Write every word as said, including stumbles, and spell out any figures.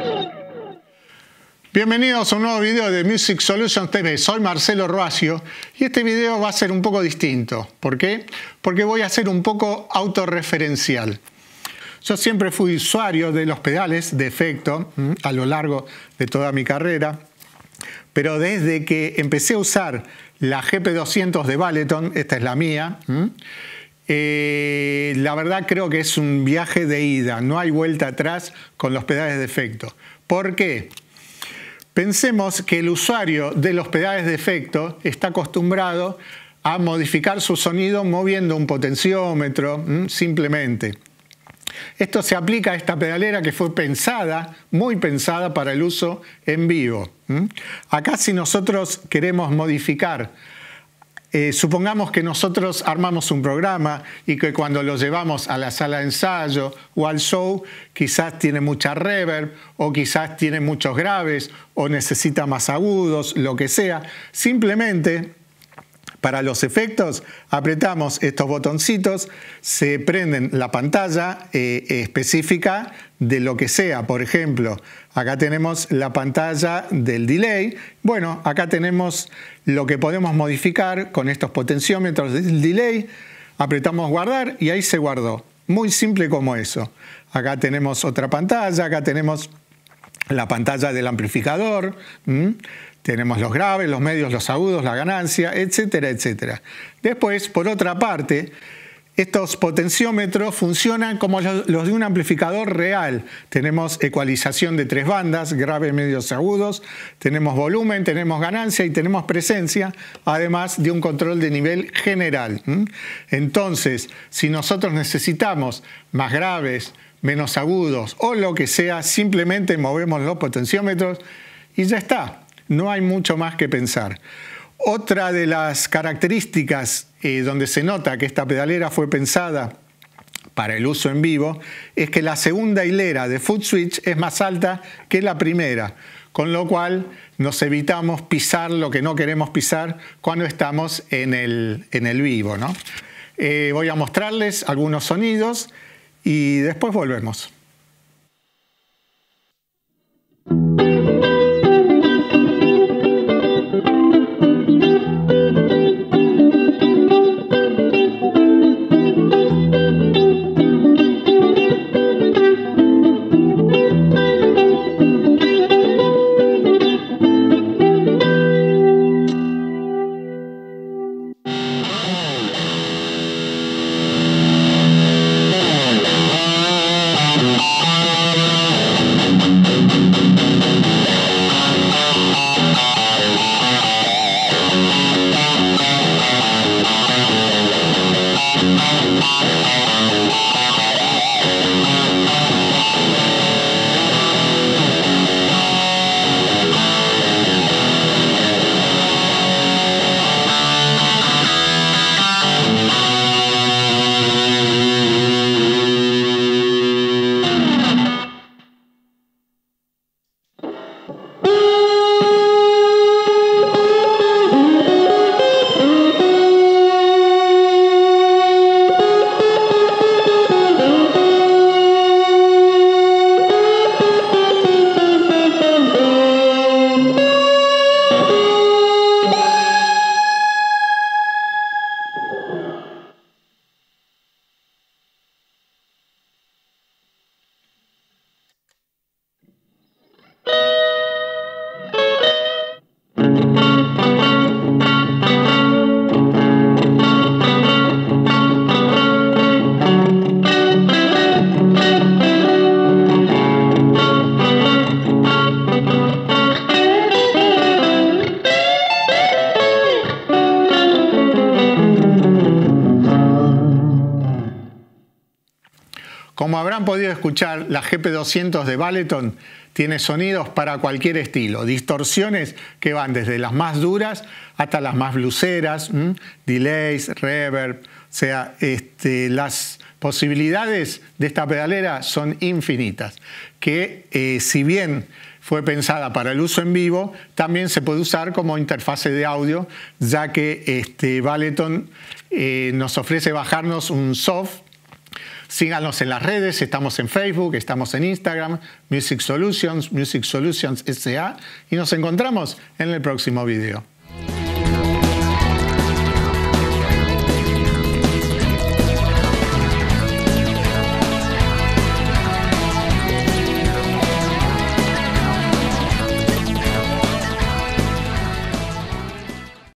Bienvenidos a un nuevo video de Music Solutions T V. Soy Marcelo Roacio y este video va a ser un poco distinto. ¿Por qué? Porque voy a ser un poco autorreferencial. Yo siempre fui usuario de los pedales de efecto a lo largo de toda mi carrera, pero desde que empecé a usar la G P doscientos de Valeton, esta es la mía, eh, la verdad creo que es un viaje de ida, no hay vuelta atrás con los pedales de efecto. ¿Por qué? Pensemos que el usuario de los pedales de efecto está acostumbrado a modificar su sonido moviendo un potenciómetro, simplemente. Esto se aplica a esta pedalera que fue pensada, muy pensada para el uso en vivo. Acá si nosotros queremos modificar, eh, supongamos que nosotros armamos un programa y que cuando lo llevamos a la sala de ensayo o al show, quizás tiene mucha reverb o quizás tiene muchos graves o necesita más agudos, lo que sea. Simplemente, para los efectos, apretamos estos botoncitos, se prenden la pantalla eh, específica de lo que sea. Por ejemplo, acá tenemos la pantalla del delay. Bueno, acá tenemos lo que podemos modificar con estos potenciómetros del delay. Apretamos guardar y ahí se guardó. Muy simple como eso. Acá tenemos otra pantalla, acá tenemos la pantalla del amplificador. ¿Mm? Tenemos los graves, los medios, los agudos, la ganancia, etcétera, etcétera. Después, por otra parte, estos potenciómetros funcionan como los de un amplificador real. Tenemos ecualización de tres bandas, graves, medios, agudos. Tenemos volumen, tenemos ganancia y tenemos presencia, además de un control de nivel general. Entonces, si nosotros necesitamos más graves, menos agudos o lo que sea, simplemente movemos los potenciómetros y ya está. No hay mucho más que pensar. Otra de las características eh, donde se nota que esta pedalera fue pensada para el uso en vivo es que la segunda hilera de foot switch es más alta que la primera, con lo cual nos evitamos pisar lo que no queremos pisar cuando estamos en el, en el vivo, ¿no? Eh, voy a mostrarles algunos sonidos y después volvemos. Como habrán podido escuchar, la G P doscientos de Valeton tiene sonidos para cualquier estilo, distorsiones que van desde las más duras hasta las más bluseras, ¿m? delays, reverb, o sea, este, las posibilidades de esta pedalera son infinitas, que eh, si bien fue pensada para el uso en vivo, también se puede usar como interfase de audio, ya que este, Valeton eh, nos ofrece bajarnos un soft Síganos en las redes, estamos en Facebook, estamos en Instagram, Music Solutions, Music Solutions S A, y nos encontramos en el próximo video.